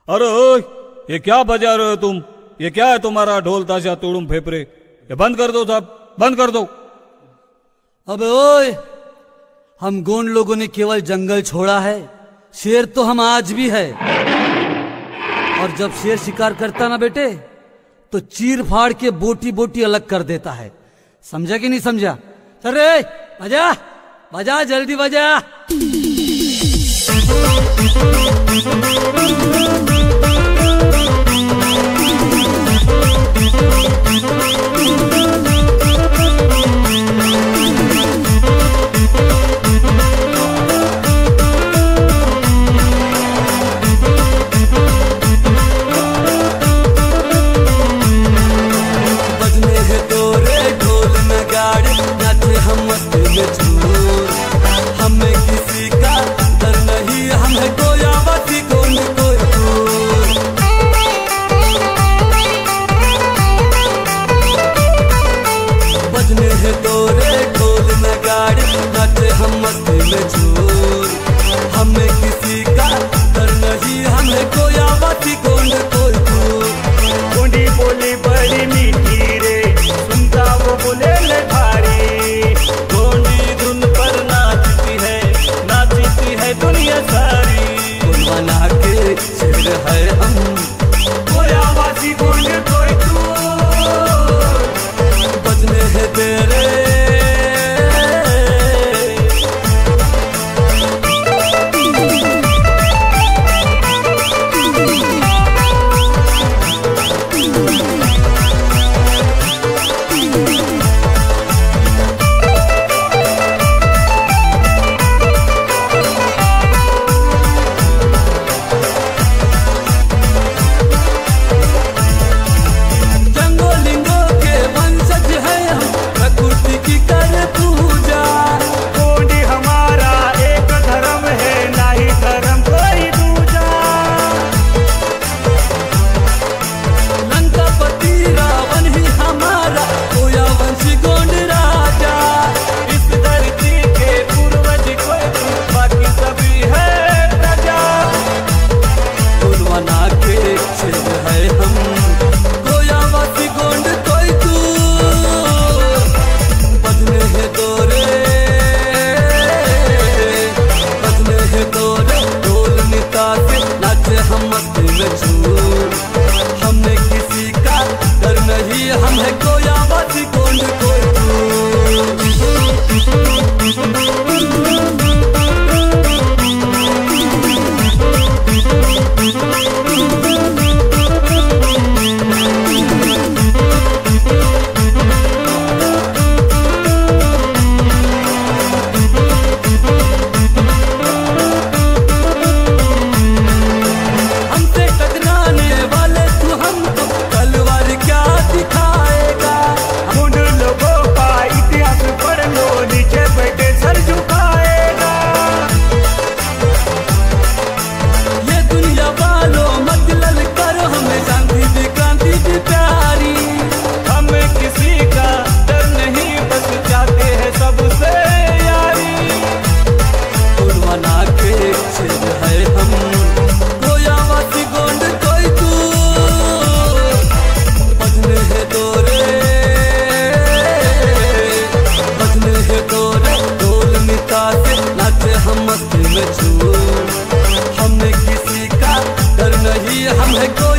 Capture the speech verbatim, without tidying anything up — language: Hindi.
अरे ओए, ये क्या बजा रहे हो तुम? ये क्या है तुम्हारा ढोल ताशा तुड़ुम फेफरे? ये बंद कर दो साहब, बंद कर दो। अबे ओए, हम गोंड लोगों ने केवल जंगल छोड़ा है, शेर तो हम आज भी है। और जब शेर शिकार करता ना बेटे, तो चीर फाड़ के बोटी बोटी अलग कर देता है। समझा कि नहीं समझा? चल रे, बजा बजा, जल्दी बजा। हमें किसी का डर नहीं, हम है कोयावती गोंड कोई दूर। बजने हैं तोरे ढोल नगाड़े, नाचे हम मस्ती में झूर। हमें किसी का डर नहीं, हम है कोयावती गोंड कोई दूर। गोंडी बोली बड़ी मीठी रे, सुनता वो बोले ले भारी। गोंडी धुन पर नाचती है, नाचती है दुनिया सारी। बना के शेर है हम, कोयावासी गोंड कोई तू। बजने हैं तेरे हमें किसी का डर नहीं, हम है कोयावती गोंड कोई हम मस्ती में झूम। हमें किसी का डर नहीं, हम है